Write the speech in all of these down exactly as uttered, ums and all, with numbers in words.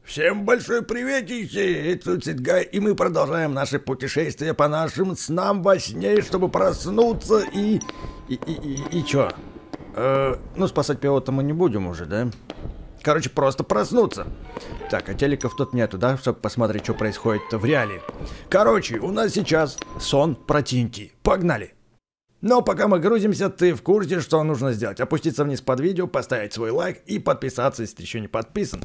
Всем большой приветище, это Цитгай, и мы продолжаем наше путешествие по нашим снам во сне, чтобы проснуться и... И, и, и, и чё? Э, ну, спасать пилота мы не будем уже, да? Короче, просто проснуться. Так, а телеков тут нету, да, чтобы посмотреть, что происходит в реале. Короче, у нас сейчас сон про Тинти. Погнали! Но пока мы грузимся, ты в курсе, что нужно сделать? Опуститься вниз под видео, поставить свой лайк и подписаться, если ты еще не подписан.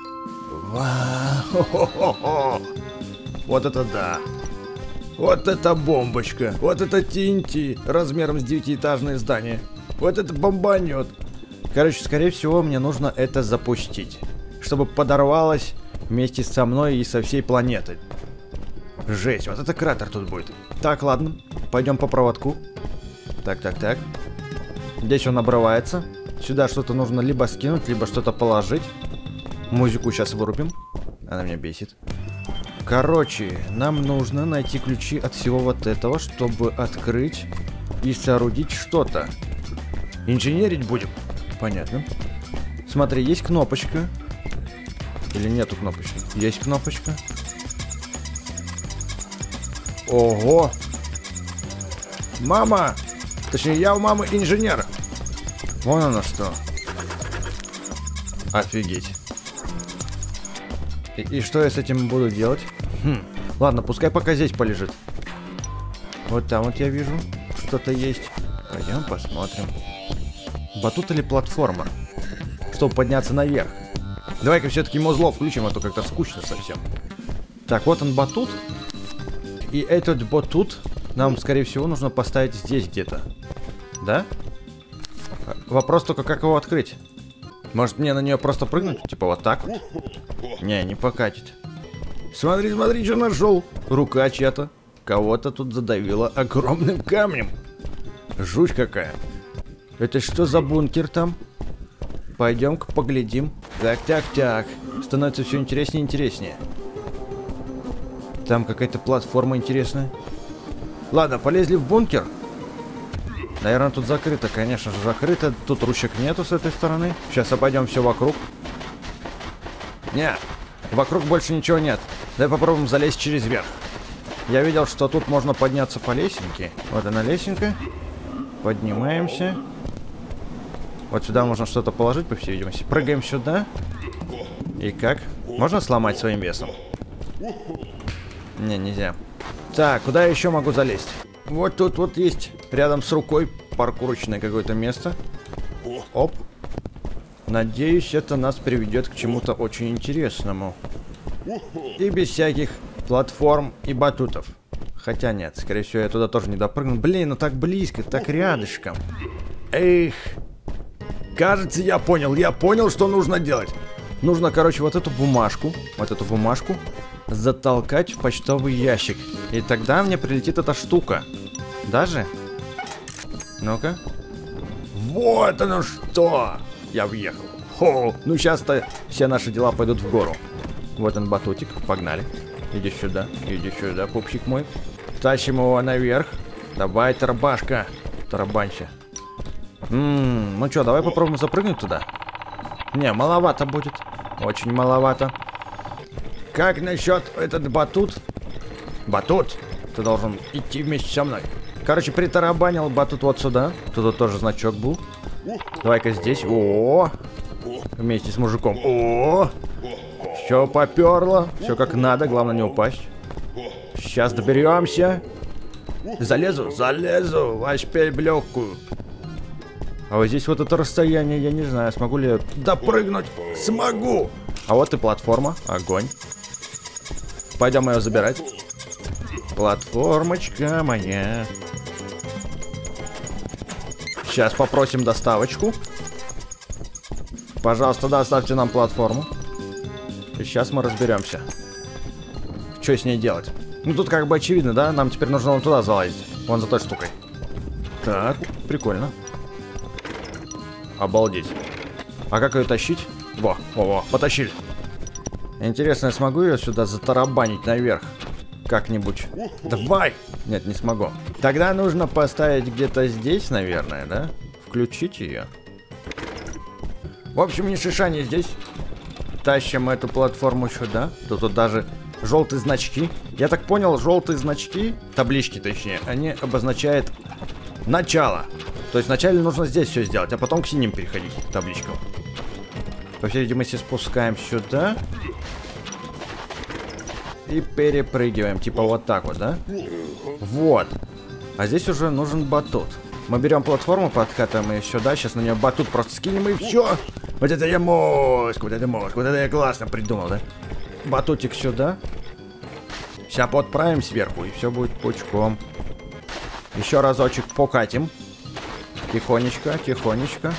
Вау! Вот это да! Вот это бомбочка! Вот это Тинти размером с девятиэтажное здание! Вот это бомбанет! Короче, скорее всего, мне нужно это запустить, чтобы подорвалось вместе со мной и со всей планетой. Жесть, вот это кратер тут будет. Так, ладно, пойдем по проводку. Так, так, так. Здесь он обрывается. Сюда что-то нужно либо скинуть, либо что-то положить. Музыку сейчас вырубим. Она меня бесит. Короче, нам нужно найти ключи от всего вот этого, чтобы открыть и соорудить что-то. Инженерить будем. Понятно. Смотри, есть кнопочка. Или нету кнопочки? Есть кнопочка. Ого! Мама! Точнее, я у мамы инженер. Вон оно что. Офигеть. И, и что я с этим буду делать? Хм. Ладно, пускай пока здесь полежит. Вот там вот я вижу. Что-то есть. Пойдем посмотрим. Батут или платформа? Чтобы подняться наверх. Давай-ка все-таки музло включим, а то как-то скучно совсем. Так, вот он батут. И этот батут нам, скорее всего, нужно поставить здесь где-то. Да? Вопрос только, как его открыть? Может, мне на нее просто прыгнуть? Типа вот так вот? Не, не покатит. Смотри, смотри, что нашел. Рука чья-то. Кого-то тут задавило огромным камнем. Жуть какая. Это что за бункер там? Пойдем-ка поглядим. Так, так, так. Становится все интереснее и интереснее. Там какая-то платформа интересная. Ладно, полезли в бункер. Наверное, тут закрыто, конечно же, закрыто. Тут ручек нету с этой стороны. Сейчас обойдем все вокруг. Не, вокруг больше ничего нет. Давай попробуем залезть через верх. Я видел, что тут можно подняться по лесенке. Вот она лесенка. Поднимаемся. Вот сюда можно что-то положить, по всей видимости. Прыгаем сюда. И как? Можно сломать своим весом? Не, нельзя. Так, куда я еще могу залезть? Вот тут вот есть рядом с рукой паркурочное какое-то место. Оп. Надеюсь, это нас приведет к чему-то очень интересному. И без всяких платформ и батутов. Хотя нет, скорее всего, я туда тоже не допрыгну. Блин, ну так близко, так рядышком. Эх. Кажется, я понял, я понял, что нужно делать. Нужно, короче, вот эту бумажку, вот эту бумажку затолкать в почтовый ящик. И тогда мне прилетит эта штука. Даже? Ну-ка. Вот оно что! Я въехал. Хо! Ну сейчас-то все наши дела пойдут в гору. Вот он батутик, погнали. Иди сюда, иди сюда, пупсик мой. Тащим его наверх. Давай, тарабашка. Тарабанща. Ммм, ну что, давай попробуем запрыгнуть туда. Не, маловато будет. Очень маловато. Как насчет этот батут? Батут, ты должен идти вместе со мной. Короче, притарабанил батут вот сюда. Тут тоже значок был. Давай-ка здесь. О, вместе с мужиком. О, все поперло. Все как надо, главное не упасть. Сейчас доберемся. Залезу, залезу. Вошпель в легкую. А вот здесь вот это расстояние, я не знаю, смогу ли я допрыгнуть. Смогу. А вот и платформа. Огонь. Пойдем ее забирать. Платформочка моя. Сейчас попросим доставочку. Пожалуйста, доставьте нам платформу. И сейчас мы разберемся. Что с ней делать? Ну тут как бы очевидно, да? Нам теперь нужно вон туда залазить. Вон за той штукой. Так, прикольно. Обалдеть. А как ее тащить? Во, во, во, потащили. Интересно, я смогу ее сюда затарабанить наверх? Как-нибудь. Давай! Нет, не смогу. Тогда нужно поставить где-то здесь, наверное, да? Включить ее. В общем, ни шиша не здесь. Тащим эту платформу сюда. Тут, тут даже желтые значки. Я так понял, желтые значки, таблички точнее, они обозначают начало. То есть вначале нужно здесь все сделать, а потом к синим переходить, к табличкам. По всей видимости, спускаем сюда. И перепрыгиваем, типа вот так вот, да? Вот. А здесь уже нужен батут. Мы берем платформу, подкатываем ее сюда. Сейчас на нее батут просто скинем и все. Вот это я мозг, вот это мозг, вот это я классно придумал, да? Батутик сюда. Сейчас подправим сверху, и все будет пучком. Еще разочек покатим. Тихонечко, тихонечко.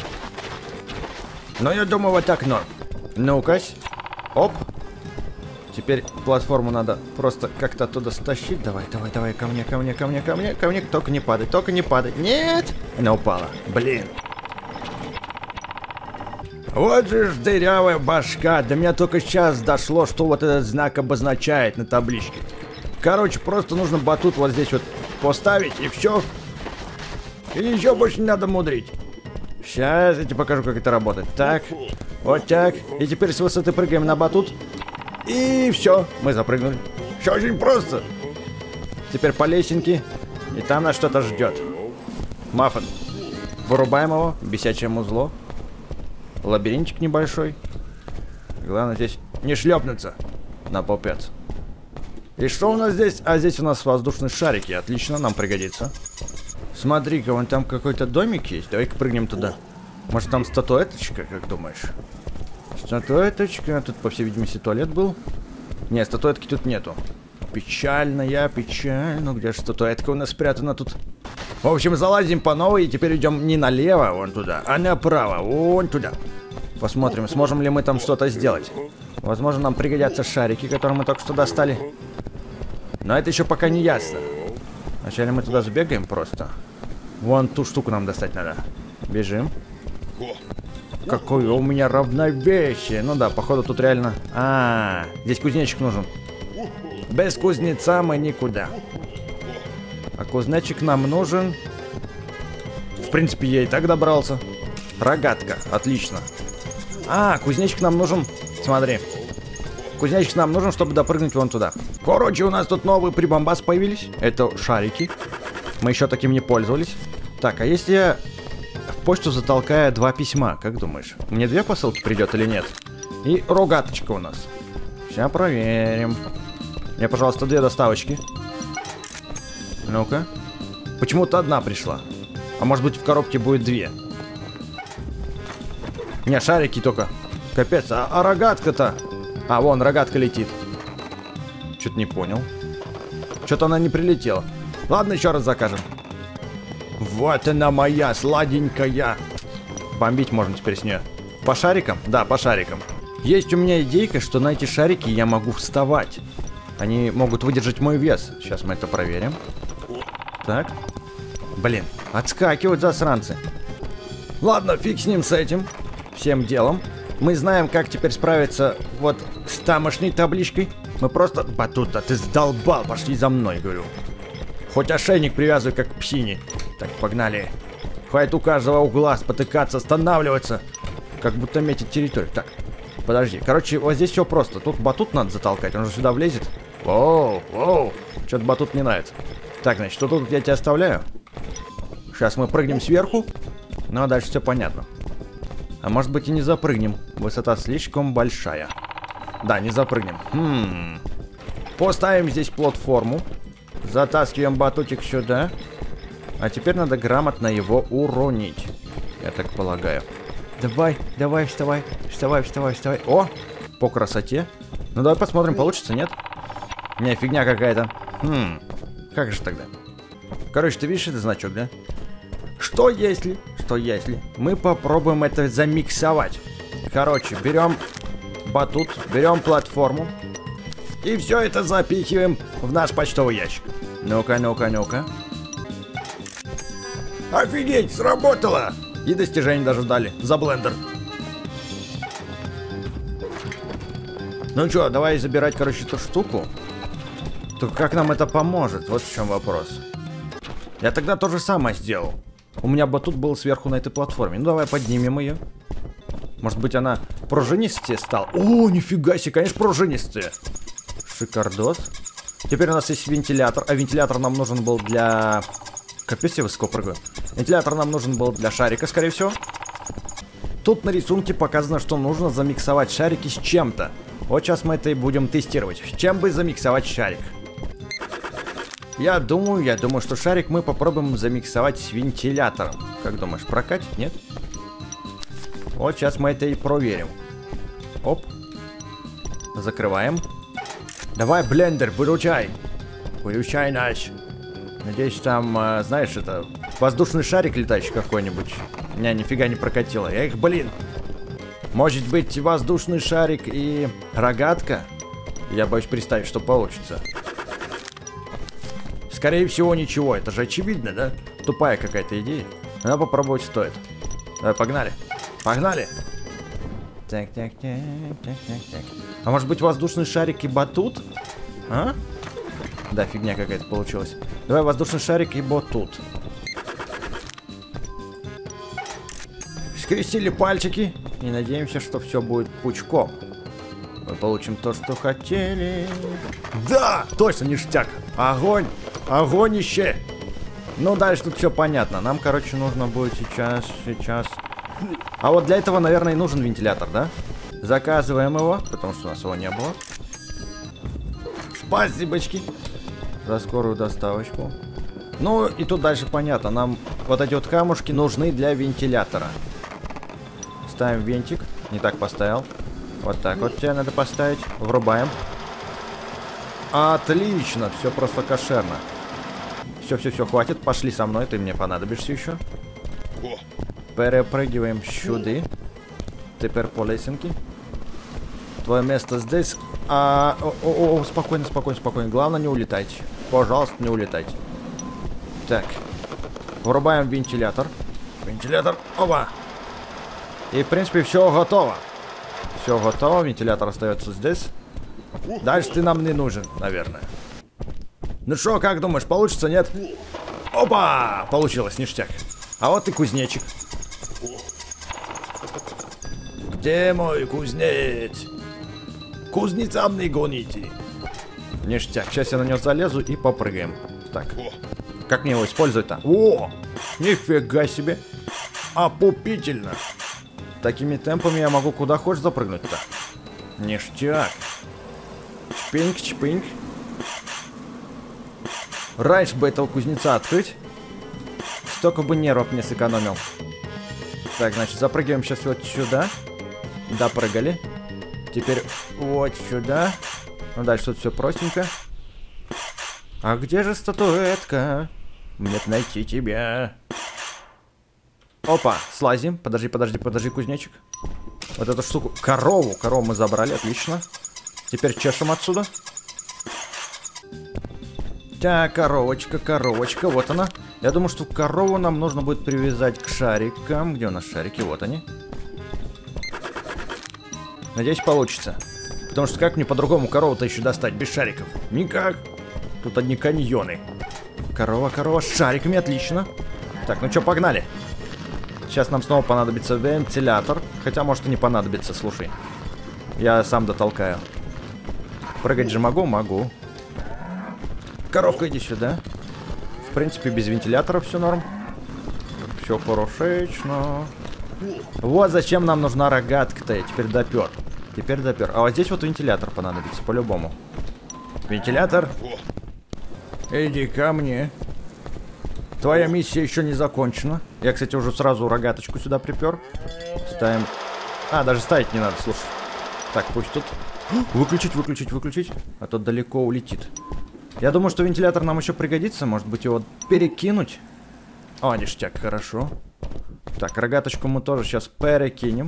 Ну, я думаю, вот так норм. Ну-ка. Оп. Теперь платформу надо просто как-то оттуда стащить. Давай, давай, давай, ко мне, ко мне, ко мне, ко мне, ко мне. Только не падай, только не падай. Нет! Она упала. Блин. Вот же ж дырявая башка. До меня только сейчас дошло, что вот этот знак обозначает на табличке. Короче, просто нужно батут вот здесь вот поставить, и все. И еще больше не надо мудрить. Сейчас я тебе покажу, как это работает. Так, вот так. И теперь с высоты прыгаем на батут. И все, мы запрыгнули. Все очень просто. Теперь по лесенке. И там нас что-то ждет. Маффин. Вырубаем его. Бесячее музло. Лабиринтик небольшой. Главное здесь не шлепнуться на попец. И что у нас здесь? А здесь у нас воздушные шарики. Отлично, нам пригодится. Смотри-ка, вон там какой-то домик есть. Давай-ка прыгнем туда. Может, там статуэточка, как думаешь? Статуэточка. Тут, по всей видимости, туалет был. Нет, статуэтки тут нету. Печальная, печально. Где же статуэтка у нас спрятана тут? В общем, залазим по новой и теперь идем не налево, вон туда, а направо, вон туда. Посмотрим, сможем ли мы там что-то сделать. Возможно, нам пригодятся шарики, которые мы только что достали. Но это еще пока не ясно. Вначале мы туда сбегаем просто. Вон ту штуку нам достать надо. Бежим. Какое у меня равновесие. Ну да, походу тут реально... А, -а, -а здесь кузнечик нужен. Без кузнеца мы никуда. А кузнечик нам нужен. В принципе, я и так добрался. Рогатка, отлично. А, кузнечик нам нужен. Смотри. Кузнечик нам нужен, чтобы допрыгнуть вон туда. Короче, у нас тут новые прибамбасы появились. Это шарики. Мы еще таким не пользовались. Так, а если я в почту затолкаю два письма, как думаешь? Мне две посылки придет или нет? И рогаточка у нас. Сейчас проверим. Мне, пожалуйста, две доставочки. Ну-ка. Почему-то одна пришла. А может быть, в коробке будет две. Не, шарики только. Капец, а, а рогатка-то? А, вон, рогатка летит. Что-то не понял. Что-то она не прилетела. Ладно, еще раз закажем. Вот она моя, сладенькая. Бомбить можно теперь с нее. По шарикам? Да, по шарикам. Есть у меня идейка, что на эти шарики я могу вставать. Они могут выдержать мой вес. Сейчас мы это проверим. Так. Блин, отскакивают засранцы. Ладно, фиг с ним с этим. Всем делом. Мы знаем, как теперь справиться вот с тамошней табличкой. Мы просто... Батута, ты сдолбал, пошли за мной, говорю. Хоть ошейник привязывай, как к псине. Так, погнали. Хватит у каждого угла спотыкаться, останавливаться. Как будто метить территорию. Так, подожди. Короче, вот здесь все просто. Тут батут надо затолкать, он же сюда влезет. Воу, воу. Что-то батут не нравится. Так, значит, что тут я тебя оставляю? Сейчас мы прыгнем сверху. Ну, а дальше все понятно. А может быть и не запрыгнем. Высота слишком большая. Да, не запрыгнем. Хм. Поставим здесь платформу. Затаскиваем батутик сюда. А теперь надо грамотно его уронить. Я так полагаю. Давай, давай, вставай. Вставай, вставай, вставай. О, по красоте. Ну, давай посмотрим, получится, нет? Не, фигня какая-то. Хм. Как же тогда? Короче, ты видишь этот значок, да? Что если, что если мы попробуем это замиксовать? Короче, берем батут, берем платформу и все это запихиваем в наш почтовый ящик. Ну-ка, ну-ка, ну-ка. Офигеть, сработало! И достижение даже дали за блендер. Ну что, давай забирать, короче, эту штуку. Только как нам это поможет? Вот в чем вопрос. Я тогда то же самое сделал. У меня батут был сверху на этой платформе. Ну давай поднимем ее. Может быть, она пружинистее стала? О, нифига себе, конечно, пружинистее. Шикардос. Теперь у нас есть вентилятор. А вентилятор нам нужен был для... Капец, я высоко прыгаю. Вентилятор нам нужен был для шарика, скорее всего. Тут на рисунке показано, что нужно замиксовать шарики с чем-то. Вот сейчас мы это и будем тестировать. С чем бы замиксовать шарик? Я думаю, я думаю, что шарик мы попробуем замиксовать с вентилятором. Как думаешь, прокатит, нет? Вот сейчас мы это и проверим. Оп. Закрываем. Давай, блендер, выручай. Выручай наш. Надеюсь, там, э, знаешь, это воздушный шарик летающий какой-нибудь. Меня нифига не прокатило. Эх, блин. Может быть, воздушный шарик и рогатка? Я боюсь представить, что получится. Скорее всего, ничего. Это же очевидно, да? Тупая какая-то идея. Но попробовать стоит. Давай, погнали. Погнали. Так, так, так, так, так, так. А может быть, воздушный шарик и батут? А? Да, фигня какая-то получилась. Давай воздушный шарик и батут. Скрестили пальчики и надеемся, что все будет пучком. Мы получим то, что хотели. Да! Точно ништяк! Огонь! Огонище! Ну, дальше тут все понятно. Нам, короче, нужно будет сейчас, сейчас... А вот для этого, наверное, и нужен вентилятор, да? Заказываем его, потому что у нас его не было. Спасибочки за скорую доставочку. Ну, и тут дальше понятно. Нам вот эти вот камушки нужны для вентилятора. Ставим вентик. Не так поставил. Вот так вот тебе надо поставить. Врубаем. Отлично. Все просто кошерно. Все, все, все, хватит. Пошли со мной. Ты мне понадобишься еще. Перепрыгиваем сюда. Теперь по лесенке. Твое место здесь. А, о, о, о, спокойно, спокойно, спокойно. Главное, не улетайте. Пожалуйста, не улетайте. Так. Врубаем вентилятор. Вентилятор. Оба. И, в принципе, все готово. Все готово. Вентилятор остается здесь. Дальше ты нам не нужен, наверное. Ну что, как думаешь, получится, нет? Опа! Получилось, ништяк. А вот и кузнечик. Где мой кузнец? Кузнецам не гоните. Ништяк. Сейчас я на него залезу и попрыгаем. Так. Как мне его использовать-то? О! Нифига себе. Опупительно. Такими темпами я могу куда хочешь запрыгнуть-то. Ништяк. Чпинг, чпинг. Раньше бы этого кузнеца открыть. Столько бы нервов мне сэкономил. Так, значит, запрыгиваем сейчас вот сюда. Допрыгали. Теперь вот сюда. Ну, дальше тут все простенько. А где же статуэтка? Мне найти тебя. Опа, слазим. Подожди, подожди, подожди, кузнечик. Вот эту штуку. Корову. Корову мы забрали, отлично. Теперь чешем отсюда. Так, коровочка, коровочка, вот она. Я думаю, что корову нам нужно будет привязать к шарикам. Где у нас шарики? Вот они. Надеюсь, получится. Потому что как мне по-другому корову-то еще достать без шариков? Никак. Тут одни каньоны. Корова, корова с шариками, отлично. Так, ну что, погнали. Сейчас нам снова понадобится вентилятор. Хотя, может, и не понадобится, слушай. Я сам дотолкаю. Прыгать же могу? Могу. Коровка, иди сюда. В принципе, без вентилятора все норм. Все хорошечно. Вот зачем нам нужна рогатка-то. Я теперь допер. Теперь допер. А вот здесь вот вентилятор понадобится, по-любому. Вентилятор. Иди ко мне. Твоя миссия еще не закончена. Я, кстати, уже сразу рогаточку сюда припер. Ставим. А, даже ставить не надо, слушай. Так, пусть тут. Выключить, выключить, выключить. А то далеко улетит. Я думаю, что вентилятор нам еще пригодится. Может быть, его перекинуть. О, ништяк, хорошо. Так, рогаточку мы тоже сейчас перекинем.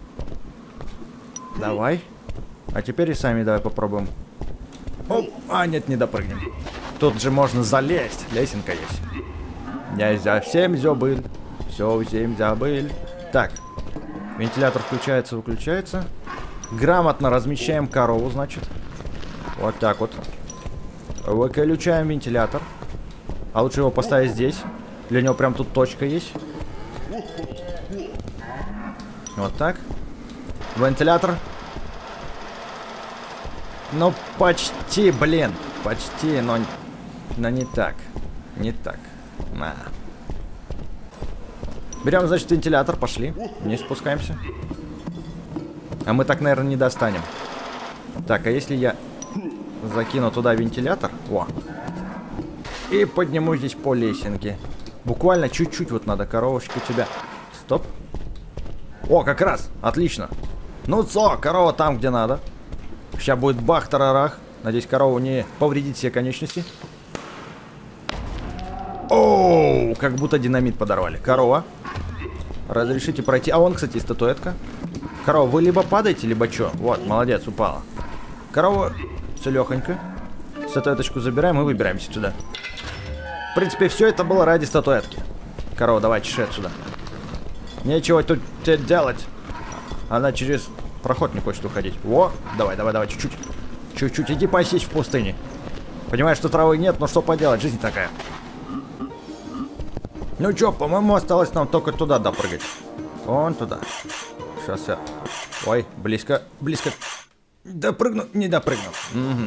Давай. А теперь и сами давай попробуем. Оп. А, нет, не допрыгнем. Тут же можно залезть. Лесенка есть. Я совсем забыл. Совсем забыл. Так. Вентилятор включается, выключается. Грамотно размещаем корову, значит. Вот так вот. Выключаем вентилятор. А лучше его поставить здесь. Для него прям тут точка есть. Вот так. Вентилятор. Ну, почти, блин. Почти, но, но не так. Не так. На. Берем, значит, вентилятор. Пошли. Не спускаемся. А мы так, наверное, не достанем. Так, а если я закину туда вентилятор? О. И подниму здесь по лесенке. Буквально чуть-чуть вот надо, коровочка, у тебя. Стоп. О, как раз. Отлично. Ну что, корова там, где надо. Сейчас будет бах-тарарах. Надеюсь, корову не повредит все конечности. Оу, как будто динамит подорвали. Корова. Разрешите пройти. А вон, кстати, статуэтка. Корова, вы либо падаете, либо что? Вот, молодец, упала. Корова целехонько. Статуэточку забираем и выбираемся сюда. В принципе, все это было ради статуэтки. Корова, давай, чеши отсюда. Нечего тут делать. Она через проход не хочет уходить. Во, давай, давай, давай, чуть-чуть. Чуть-чуть, иди пасись в пустыне. Понимаешь, что травы нет, но что поделать, жизнь такая. Ну чё, по-моему, осталось нам только туда допрыгать. Вон туда. Сейчас я... Ой, близко, близко. Допрыгну, не допрыгну. Угу.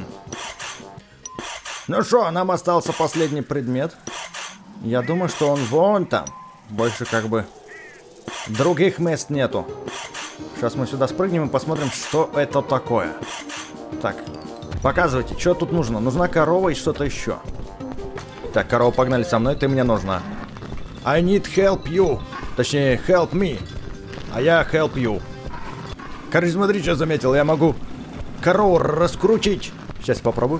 Ну что, нам остался последний предмет. Я думаю, что он вон там. Больше как бы других мест нету. Сейчас мы сюда спрыгнем и посмотрим, что это такое. Так, показывайте, что тут нужно. Нужна корова и что-то еще. Так, корова, погнали со мной, ты мне нужна. I need help you. Точнее, help me. А я help you. Короче, смотри, что заметил. Я могу корову раскрутить. Сейчас попробую.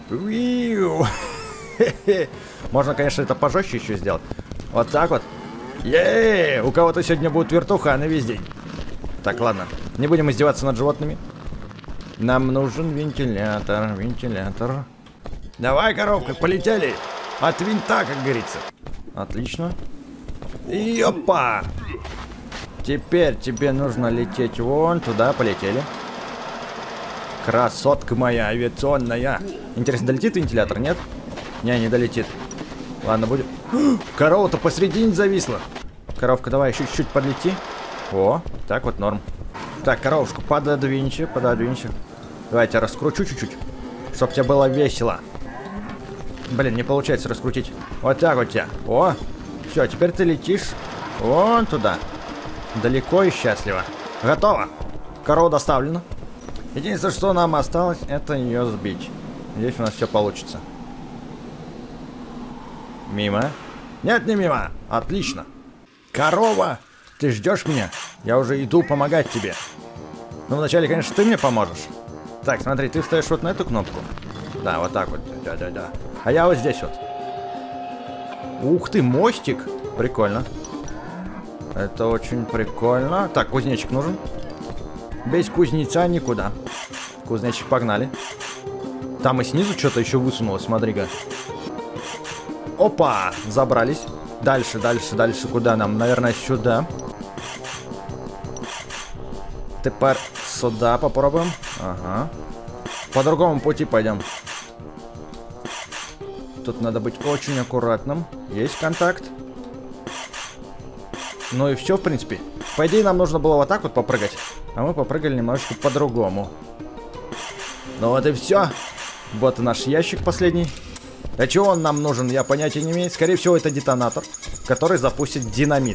Можно, конечно, это пожестче еще сделать. Вот так вот. Еее! У кого-то сегодня будет вертуха, а на весь день. Так, ладно. Не будем издеваться над животными. Нам нужен вентилятор, вентилятор. Давай, коровка, полетели. От винта, как говорится. Отлично. И опа! Теперь тебе нужно лететь вон туда, полетели. Красотка моя авиационная. Интересно, долетит вентилятор, нет? Не, не долетит. Ладно, будет. Корова-то посредине зависла. Коровка, давай еще чуть-чуть подлети. О, так вот норм. Так, коровушка, пододвинься, пододвинься. Давай я тебя раскручу чуть-чуть, чтоб тебе было весело. Блин, не получается раскрутить. Вот так вот тебя. О, все, теперь ты летишь вон туда. Далеко и счастливо. Готово. Корова доставлена. Единственное, что нам осталось, это ее сбить. Здесь у нас все получится. Мимо. Нет, не мимо. Отлично. Корова, ты ждешь меня? Я уже иду помогать тебе. Ну, вначале, конечно, ты мне поможешь. Так, смотри, ты встаешь вот на эту кнопку. Да, вот так вот. Да-да-да. А я вот здесь вот. Ух ты, мостик. Прикольно. Это очень прикольно. Так, кузнечик нужен. Без кузнеца никуда. Кузнечик, погнали. Там и снизу что-то еще высунулось, смотри-ка. Опа, забрались. Дальше, дальше, дальше. Куда нам? Наверное, сюда. Теперь сюда попробуем. Ага. По другому пути пойдем. Тут надо быть очень аккуратным. Есть контакт. Ну и все, в принципе. По идее, нам нужно было вот так вот попрыгать. А мы попрыгали немножечко по-другому. Ну вот и все. Вот и наш ящик последний. А чего он нам нужен, я понятия не имею. Скорее всего, это детонатор, который запустит динамит.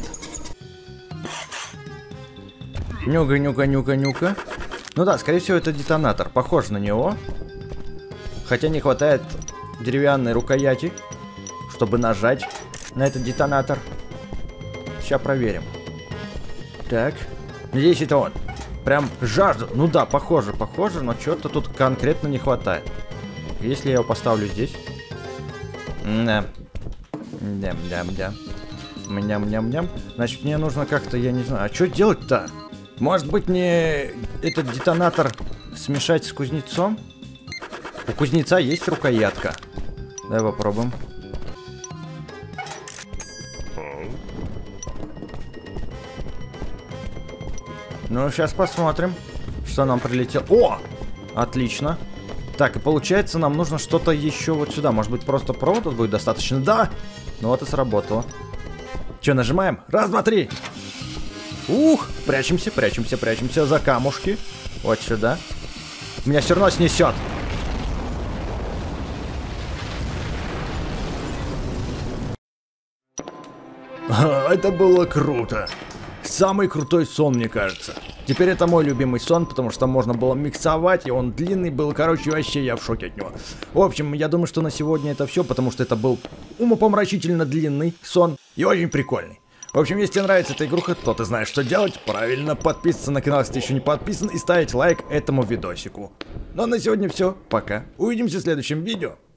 Нюка, нюка, нюка, нюка. Ну да, скорее всего, это детонатор. Похож на него. Хотя не хватает деревянной рукояти, чтобы нажать на этот детонатор. Сейчас проверим. Так. Здесь это он. Прям жажда. Ну да, похоже, похоже, но чего-то тут конкретно не хватает. Если я его поставлю здесь. Да. Дям-дям-дям. Ням-ням-ням. Значит, мне нужно как-то, я не знаю. А что делать-то? Может быть, мне этот детонатор смешать с кузнецом? У кузнеца есть рукоятка. Давай попробуем. Ну, сейчас посмотрим, что нам прилетело. О! Отлично. Так, и получается, нам нужно что-то еще вот сюда. Может быть, просто провода будет достаточно? Да! Ну вот и сработало. Че, нажимаем? Раз, два, три! Ух, прячемся, прячемся, прячемся за камушки. Вот сюда. Меня все равно снесет. А, это было круто. Самый крутой сон, мне кажется. Теперь это мой любимый сон, потому что можно было миксовать, и он длинный был. Короче, вообще я в шоке от него. В общем, я думаю, что на сегодня это все, потому что это был умопомрачительно длинный сон и очень прикольный. В общем, если тебе нравится эта игруха, то ты знаешь, что делать. Правильно, подписываться на канал, если ты еще не подписан, и ставить лайк этому видосику. Ну а на сегодня все. Пока. Увидимся в следующем видео.